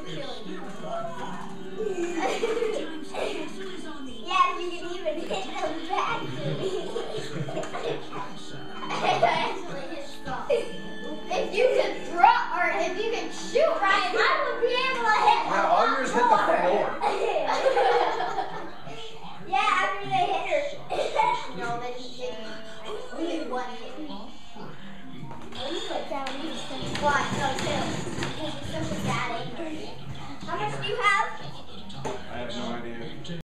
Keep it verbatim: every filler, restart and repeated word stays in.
kill you. Yeah, if you can even hit them back to me. Actually hit some. If you could throw, or if you could shoot Ryan, I would be able to hit him. Yeah, all yours hit the floor. Yeah, after they hit her. No, they didn't. We did one hit. What?